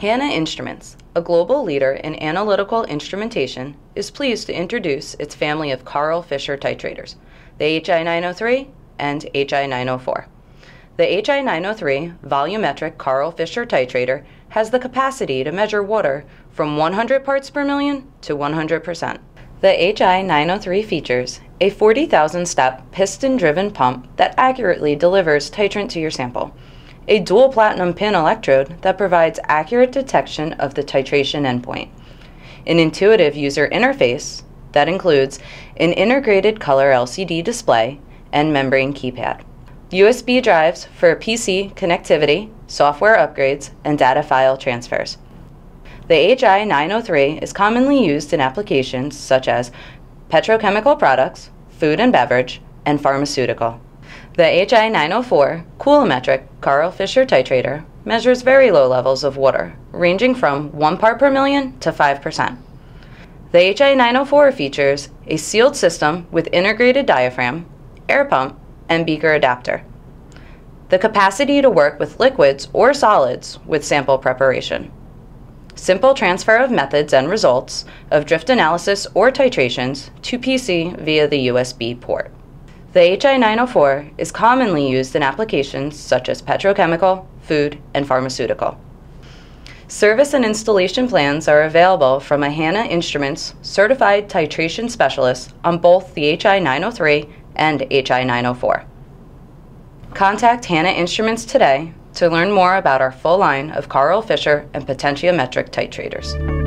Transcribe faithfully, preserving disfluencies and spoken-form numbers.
Hanna Instruments, a global leader in analytical instrumentation, is pleased to introduce its family of Karl Fischer titrators, the H I nine oh three and H I nine oh four. The H I nine oh three volumetric Karl Fischer titrator has the capacity to measure water from one hundred parts per million to one hundred percent. The H I nine oh three features a forty thousand step piston-driven pump that accurately delivers titrant to your sample, a dual platinum pin electrode that provides accurate detection of the titration endpoint, an intuitive user interface that includes an integrated color L C D display and membrane keypad, U S B drives for P C connectivity, software upgrades, and data file transfers. The H I nine oh three is commonly used in applications such as Petro Chemical products, food and beverage, and pharmaceutical. The H I nine oh four Coulometric Karl Fischer titrator measures very low levels of water, ranging from one part per million to five percent. The H I nine oh four features a sealed system with integrated diaphragm, air pump, and beaker adapter, the capacity to work with liquids or solids with sample preparation, simple transfer of methods and results of drift analysis or titrations to P C via the U S B port. The H I nine oh four is commonly used in applications such as Petro Chemical, food, and pharmaceutical. Service and installation plans are available from a Hanna Instruments certified titration specialist on both the H I nine oh three and H I nine oh four. Contact Hanna Instruments today to learn more about our full line of Karl Fischer and potentiometric titrators.